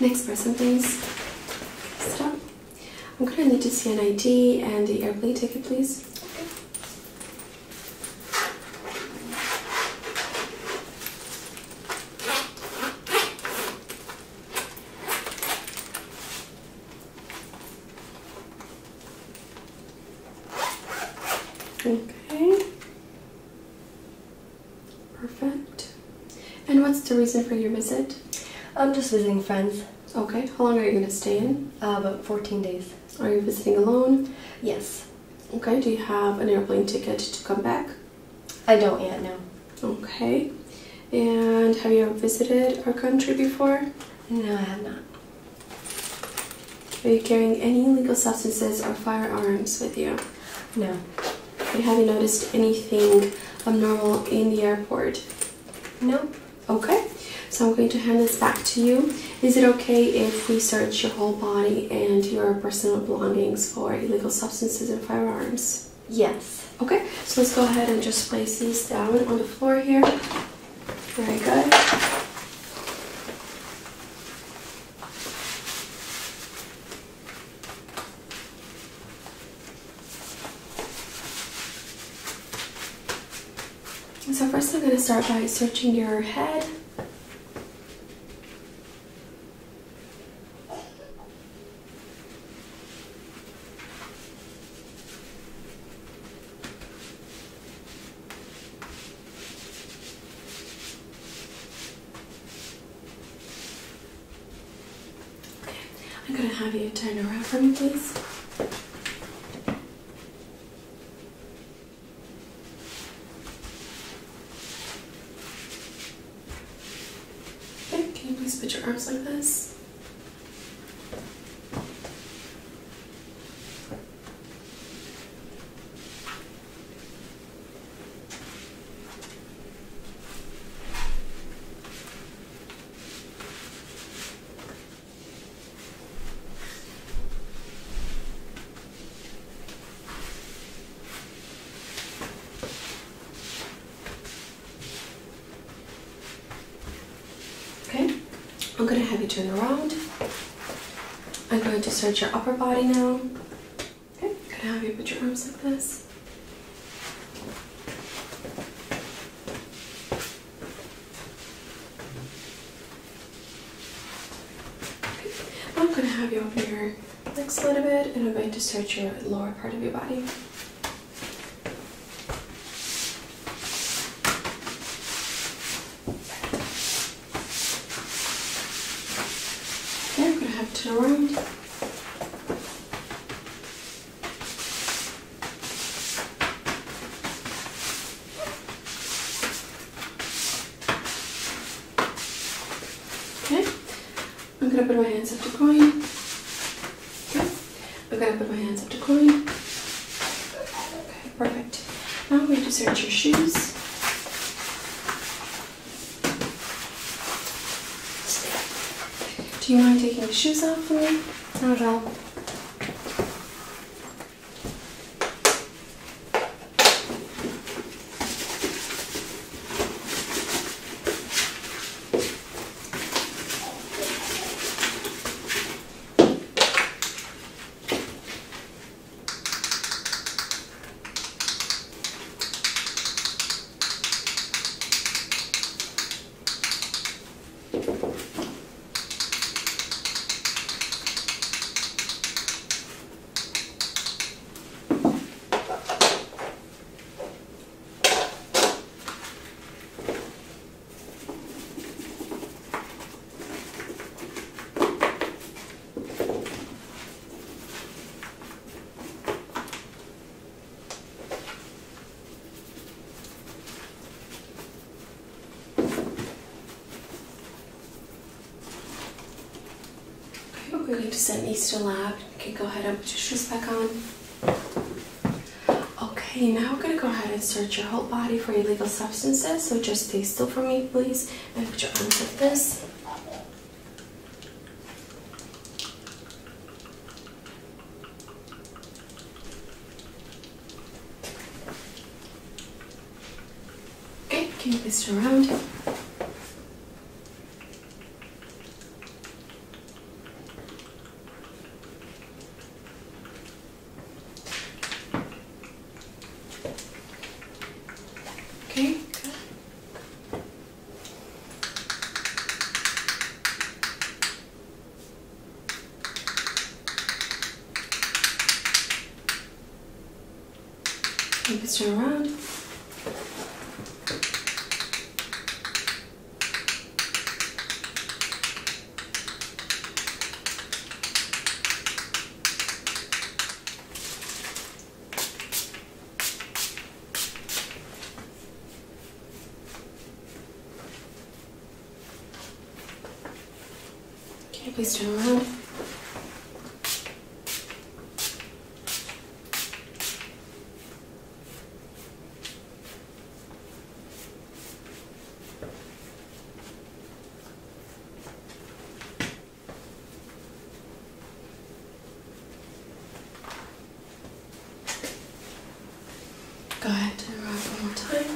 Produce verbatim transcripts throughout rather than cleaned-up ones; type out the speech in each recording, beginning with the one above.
Next person, please. Stop. I'm gonna need to see an I D and the airplane ticket, please. Okay. Perfect. And what's the reason for your visit? I'm just visiting friends. Okay. How long are you going to stay in? Uh, about fourteen days. Are you visiting alone? Yes. Okay. Do you have an airplane ticket to come back? I don't yet, no. Okay. And have you ever visited our country before? No, I have not. Are you carrying any illegal substances or firearms with you? No. And have you noticed anything abnormal in the airport? No. Okay. So I'm going to hand this back to you. Is it okay if we search your whole body and your personal belongings for illegal substances and firearms? Yes. Okay, so let's go ahead and just place these down on the floor here. Very good. So first I'm going to start by searching your head. I'm going to have you turn around for me, please. Okay, can you please put your arms like this? Okay, I'm going to have you turn around. I'm going to search your upper body now. Okay, I'm going to have you put your arms like this. Okay. I'm going to have you open your legs a little bit, and I'm going to search your lower part of your body. Okay, I'm going to have to turn around. Okay, I'm going to put my hands up to coin. Okay, I'm going to put my hands up to coin. Okay, perfect. Now I'm going to search your shoes. Do you mind taking the shoes off for me? Not at all. We're going to send these to the lab. You can go ahead and put your shoes back on. Okay, now we're going to go ahead and search your whole body for illegal substances. So just stay still for me, please, and put your arms like this. Okay, can you please turn around? And please turn around. Okay, please turn around. Go ahead, turn around one more time.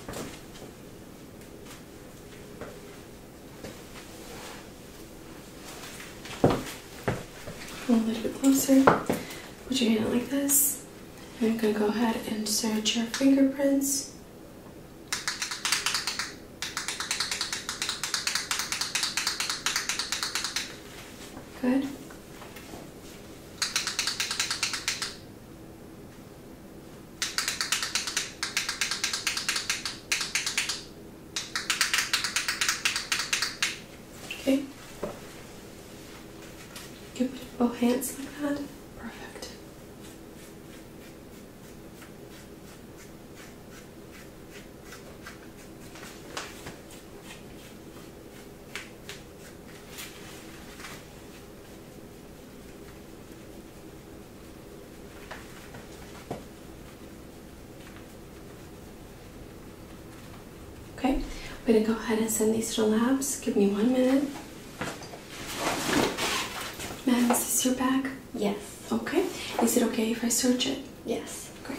A little bit closer. Put your hand like this. And I'm going to go ahead and insert your fingerprints. Good. Okay. You put both hands like that. Perfect. Okay, we're gonna go ahead and send these to the labs. Give me one minute. Ma'am, is this your bag? Yes. Okay. Is it okay if I search it? Yes. Great.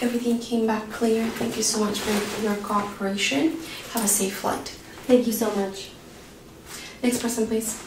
everything came back clear. Thank you so much for your cooperation. Have a safe flight. Thank you so much. Next person, please.